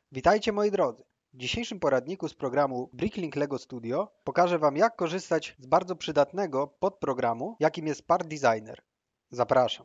Witajcie moi drodzy. W dzisiejszym poradniku z programu Bricklink LEGO Studio pokażę Wam, jak korzystać z bardzo przydatnego podprogramu, jakim jest Part Designer. Zapraszam.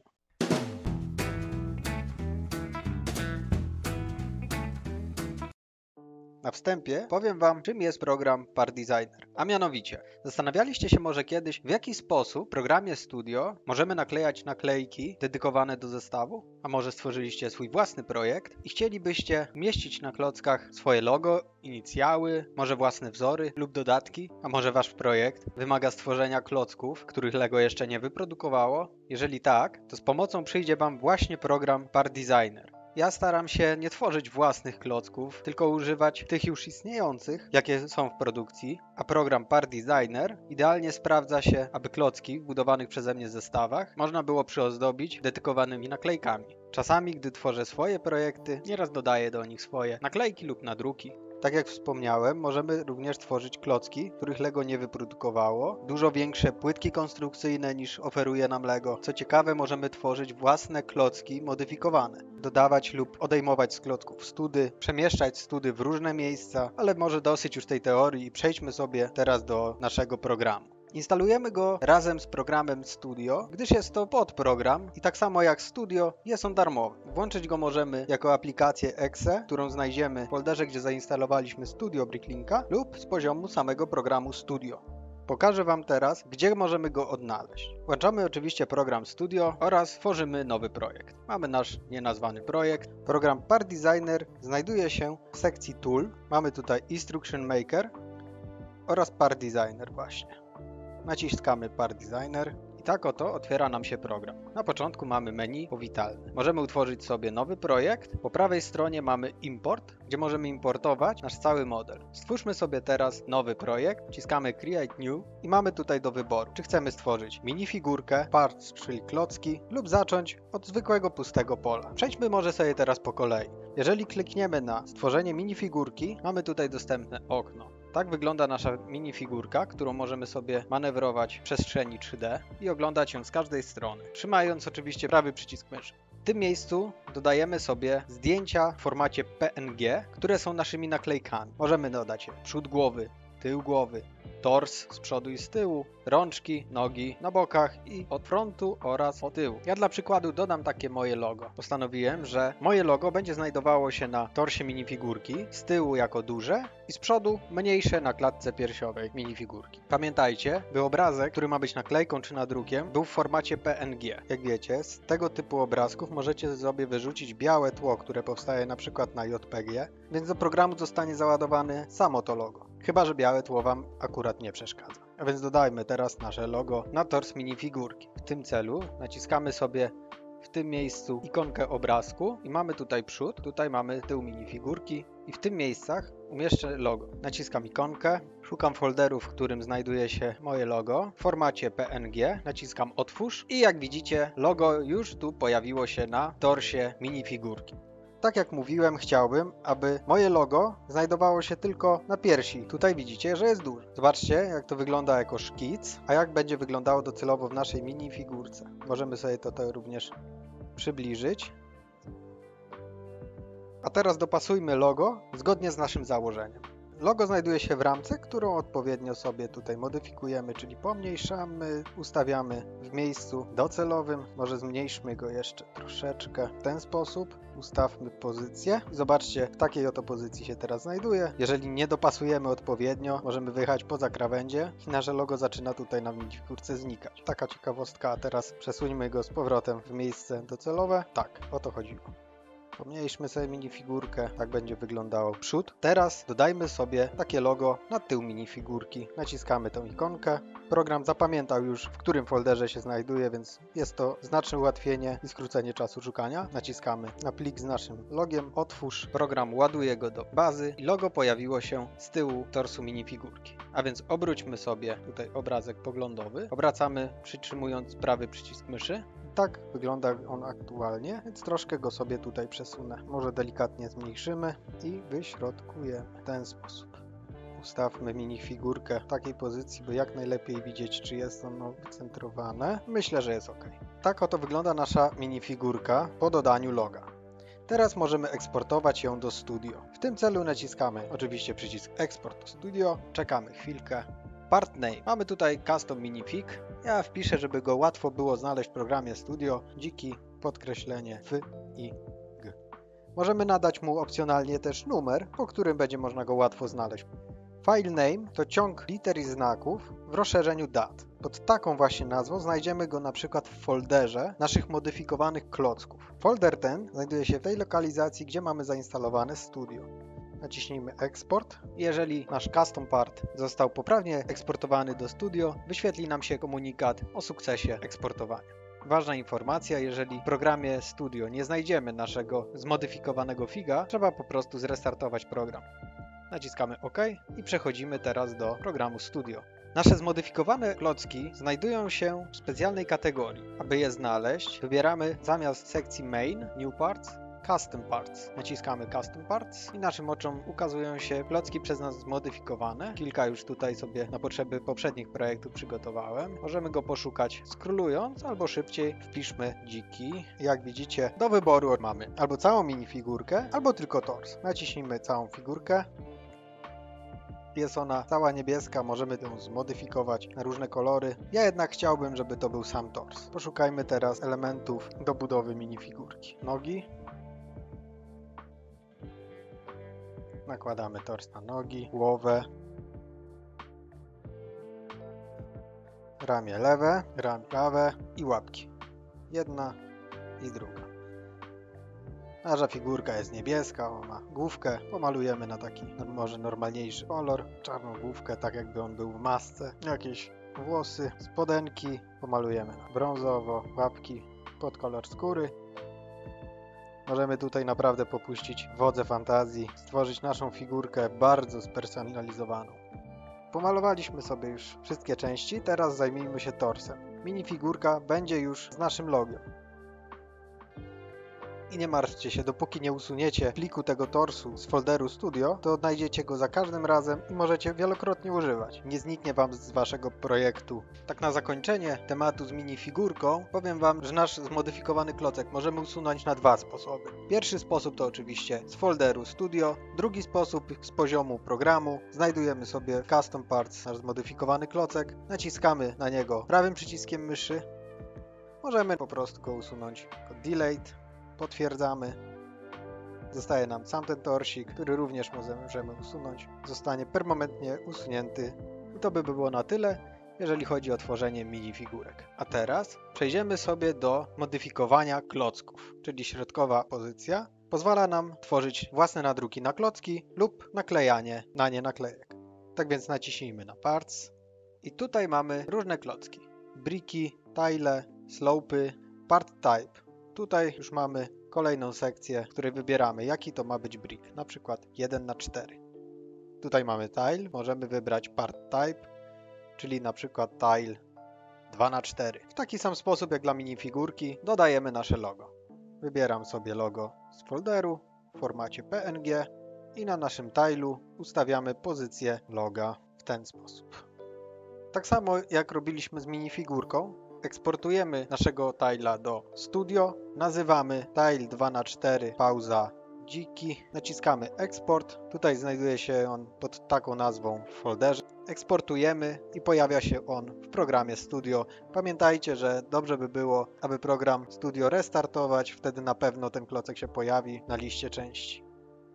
Na wstępie powiem Wam, czym jest program Part Designer. A mianowicie, zastanawialiście się może kiedyś, w jaki sposób w programie Studio możemy naklejać naklejki dedykowane do zestawu? A może stworzyliście swój własny projekt i chcielibyście umieścić na klockach swoje logo, inicjały, może własne wzory lub dodatki? A może Wasz projekt wymaga stworzenia klocków, których LEGO jeszcze nie wyprodukowało? Jeżeli tak, to z pomocą przyjdzie Wam właśnie program Part Designer. Ja staram się nie tworzyć własnych klocków, tylko używać tych już istniejących, jakie są w produkcji, a program Part Designer idealnie sprawdza się, aby klocki w budowanych przeze mnie zestawach można było przyozdobić dedykowanymi naklejkami. Czasami, gdy tworzę swoje projekty, nieraz dodaję do nich swoje naklejki lub nadruki. Tak jak wspomniałem, możemy również tworzyć klocki, których LEGO nie wyprodukowało. Dużo większe płytki konstrukcyjne niż oferuje nam LEGO. Co ciekawe, możemy tworzyć własne klocki modyfikowane. Dodawać lub odejmować z klocków study, przemieszczać study w różne miejsca, ale może dosyć już tej teorii i przejdźmy sobie teraz do naszego programu. Instalujemy go razem z programem Studio, gdyż jest to podprogram i tak samo jak Studio jest on darmowy. Włączyć go możemy jako aplikację exe, którą znajdziemy w folderze, gdzie zainstalowaliśmy Studio Bricklinka lub z poziomu samego programu Studio. Pokażę Wam teraz, gdzie możemy go odnaleźć. Włączamy oczywiście program Studio oraz tworzymy nowy projekt. Mamy nasz nienazwany projekt. Program Part Designer znajduje się w sekcji Tool. Mamy tutaj Instruction Maker oraz Part Designer właśnie. Naciskamy Part Designer i tak oto otwiera nam się program. Na początku mamy menu powitalne. Możemy utworzyć sobie nowy projekt. Po prawej stronie mamy Import, gdzie możemy importować nasz cały model. Stwórzmy sobie teraz nowy projekt, wciskamy Create New i mamy tutaj do wyboru, czy chcemy stworzyć minifigurkę, parts, czyli klocki, lub zacząć od zwykłego pustego pola. Przejdźmy może sobie teraz po kolei. Jeżeli klikniemy na stworzenie minifigurki, mamy tutaj dostępne okno. Tak wygląda nasza minifigurka, którą możemy sobie manewrować w przestrzeni 3D i oglądać ją z każdej strony, trzymając oczywiście prawy przycisk myszy. W tym miejscu dodajemy sobie zdjęcia w formacie PNG, które są naszymi naklejkami. Możemy dodać przód głowy, tył głowy, tors z przodu i z tyłu, rączki, nogi na bokach i od frontu oraz od tyłu. Ja dla przykładu dodam takie moje logo. Postanowiłem, że moje logo będzie znajdowało się na torsie minifigurki, z tyłu jako duże i z przodu mniejsze na klatce piersiowej minifigurki. Pamiętajcie, by obrazek, który ma być naklejką czy nadrukiem, był w formacie PNG. Jak wiecie, z tego typu obrazków możecie sobie wyrzucić białe tło, które powstaje na przykład na JPG, więc do programu zostanie załadowane samo to logo. Chyba że białe tło Wam akurat nie przeszkadza. A więc dodajmy teraz nasze logo na tors minifigurki. W tym celu naciskamy sobie w tym miejscu ikonkę obrazku i mamy tutaj przód, tutaj mamy tył minifigurki i w tym miejscach umieszczę logo. Naciskam ikonkę, szukam folderu, w którym znajduje się moje logo w formacie PNG, naciskam otwórz i jak widzicie logo już tu pojawiło się na torsie minifigurki. Tak jak mówiłem, chciałbym, aby moje logo znajdowało się tylko na piersi. Tutaj widzicie, że jest duże. Zobaczcie, jak to wygląda jako szkic, a jak będzie wyglądało docelowo w naszej minifigurce. Możemy sobie to również przybliżyć. A teraz dopasujmy logo zgodnie z naszym założeniem. Logo znajduje się w ramce, którą odpowiednio sobie tutaj modyfikujemy, czyli pomniejszamy, ustawiamy w miejscu docelowym. Może zmniejszmy go jeszcze troszeczkę w ten sposób. Ustawmy pozycję. Zobaczcie, w takiej oto pozycji się teraz znajduje. Jeżeli nie dopasujemy odpowiednio, możemy wyjechać poza krawędzie i nasze logo zaczyna tutaj na minifigurce znikać. Taka ciekawostka, a teraz przesuńmy go z powrotem w miejsce docelowe. Tak, o to chodziło. Pomniejszmy sobie minifigurkę, tak będzie wyglądało przód. Teraz dodajmy sobie takie logo na tył minifigurki. Naciskamy tę ikonkę. Program zapamiętał już, w którym folderze się znajduje, więc jest to znaczne ułatwienie i skrócenie czasu szukania. Naciskamy na plik z naszym logiem, otwórz. Program ładuje go do bazy i logo pojawiło się z tyłu torsu minifigurki. A więc obróćmy sobie tutaj obrazek poglądowy. Obracamy przytrzymując prawy przycisk myszy. Tak wygląda on aktualnie, więc troszkę go sobie tutaj przesunę. Może delikatnie zmniejszymy i wyśrodkujemy w ten sposób. Ustawmy minifigurkę w takiej pozycji, by jak najlepiej widzieć, czy jest ono wycentrowane. Myślę, że jest ok. Tak oto wygląda nasza minifigurka po dodaniu loga. Teraz możemy eksportować ją do Studio. W tym celu naciskamy oczywiście przycisk Export do Studio, czekamy chwilkę. Part name. Mamy tutaj custom minifig. Ja wpiszę, żeby go łatwo było znaleźć w programie Studio. Dziki podkreślenie F i G. Możemy nadać mu opcjonalnie też numer, po którym będzie można go łatwo znaleźć. File name to ciąg liter i znaków w rozszerzeniu DAT. Pod taką właśnie nazwą znajdziemy go na przykład w folderze naszych modyfikowanych klocków. Folder ten znajduje się w tej lokalizacji, gdzie mamy zainstalowane Studio. Naciśnijmy Export. Jeżeli nasz custom part został poprawnie eksportowany do Studio, wyświetli nam się komunikat o sukcesie eksportowania. Ważna informacja, jeżeli w programie Studio nie znajdziemy naszego zmodyfikowanego figa, trzeba po prostu zrestartować program. Naciskamy OK i przechodzimy teraz do programu Studio. Nasze zmodyfikowane klocki znajdują się w specjalnej kategorii. Aby je znaleźć, wybieramy zamiast sekcji Main, New Parts, Custom Parts. Naciskamy Custom Parts i naszym oczom ukazują się klocki przez nas zmodyfikowane. Kilka już tutaj sobie na potrzeby poprzednich projektów przygotowałem. Możemy go poszukać scrollując albo szybciej wpiszmy dziki. Jak widzicie, do wyboru mamy albo całą minifigurkę, albo tylko tors. Naciśnijmy całą figurkę. Jest ona cała niebieska, możemy ją zmodyfikować na różne kolory. Ja jednak chciałbym, żeby to był sam tors. Poszukajmy teraz elementów do budowy minifigurki. Nogi. Nakładamy tors na nogi, głowę, ramię lewe, ramię prawe i łapki. Jedna i druga. Nasza figurka jest niebieska, ona ma główkę, pomalujemy na taki może normalniejszy kolor, czarną główkę, tak jakby on był w masce, jakieś włosy, spodenki, pomalujemy na brązowo, łapki pod kolor skóry. Możemy tutaj naprawdę popuścić wodze fantazji, stworzyć naszą figurkę bardzo spersonalizowaną. Pomalowaliśmy sobie już wszystkie części, teraz zajmijmy się torsem. Minifigurka będzie już z naszym logiem. I nie martwcie się, dopóki nie usuniecie pliku tego torsu z folderu Studio, to odnajdziecie go za każdym razem i możecie wielokrotnie używać. Nie zniknie wam z waszego projektu. Tak na zakończenie tematu z minifigurką powiem wam, że nasz zmodyfikowany klocek możemy usunąć na dwa sposoby. Pierwszy sposób to oczywiście z folderu Studio, drugi sposób z poziomu programu. Znajdujemy sobie Custom Parts, nasz zmodyfikowany klocek, naciskamy na niego prawym przyciskiem myszy. Możemy po prostu go usunąć. Delete. Potwierdzamy. Zostaje nam sam ten torsik, który również możemy usunąć. Zostanie permanentnie usunięty. I to by było na tyle, jeżeli chodzi o tworzenie minifigurek. A teraz przejdziemy sobie do modyfikowania klocków, czyli środkowa pozycja pozwala nam tworzyć własne nadruki na klocki lub naklejanie na nie naklejek. Tak więc naciśnijmy na Parts i tutaj mamy różne klocki. Briki, tile, slopy, part type. Tutaj już mamy kolejną sekcję, w której wybieramy, jaki to ma być brick, na przykład 1×4. Tutaj mamy tile, możemy wybrać part type, czyli na przykład tile 2×4. W taki sam sposób jak dla minifigurki dodajemy nasze logo. Wybieram sobie logo z folderu w formacie PNG i na naszym tile'u ustawiamy pozycję loga w ten sposób. Tak samo jak robiliśmy z minifigurką, eksportujemy naszego tile'a do Studio, nazywamy tile 2×4 pauza dziki, naciskamy eksport, tutaj znajduje się on pod taką nazwą w folderze, eksportujemy i pojawia się on w programie Studio. Pamiętajcie, że dobrze by było, aby program Studio restartować, wtedy na pewno ten klocek się pojawi na liście części.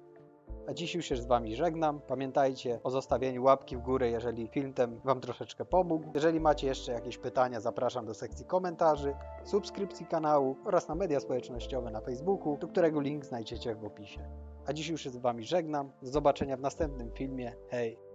A dziś już się z wami żegnam. Pamiętajcie o zostawieniu łapki w górę, jeżeli film ten wam troszeczkę pomógł. Jeżeli macie jeszcze jakieś pytania, zapraszam do sekcji komentarzy, subskrypcji kanału oraz na media społecznościowe na Facebooku, do którego link znajdziecie w opisie. A dziś już się z wami żegnam. Do zobaczenia w następnym filmie. Hej!